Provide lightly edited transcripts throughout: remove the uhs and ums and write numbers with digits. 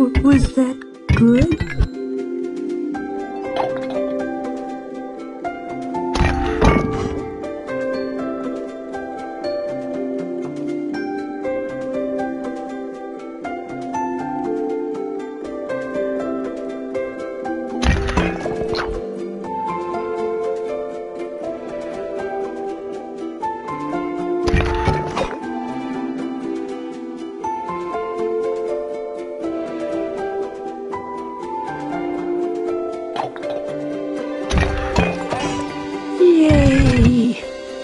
Was that good? Yay!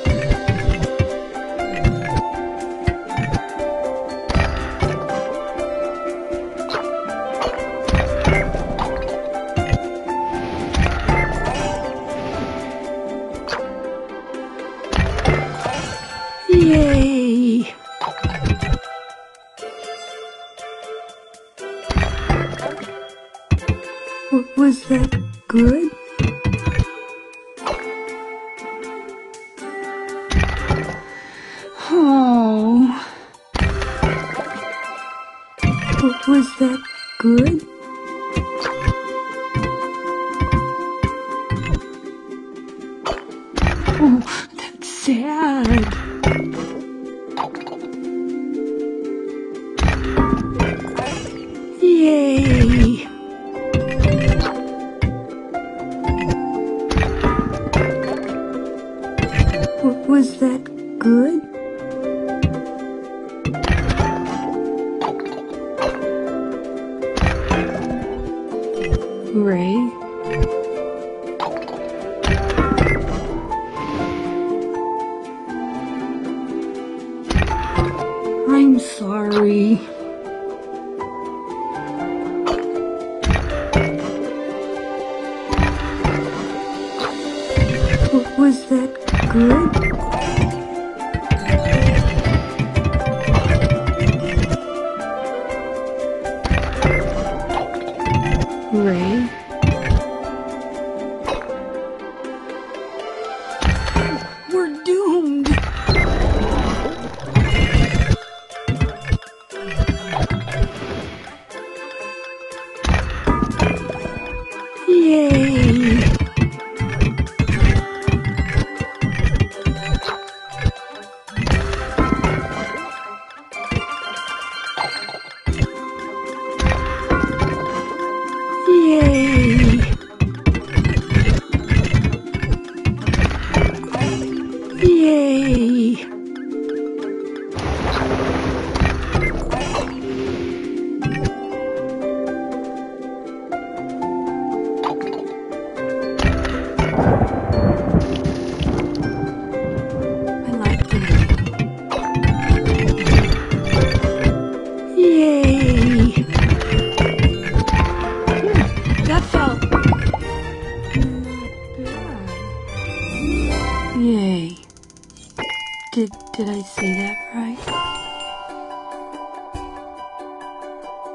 Yay! Was that good? Oh. Was that good? Oh, that's sad. Yay! Was that good? Ray? I'm sorry. Was that good? Ray? We're doomed! Yay! Yay! Yay! I like the Yay! That felt not bad. Yay. Did I say that right?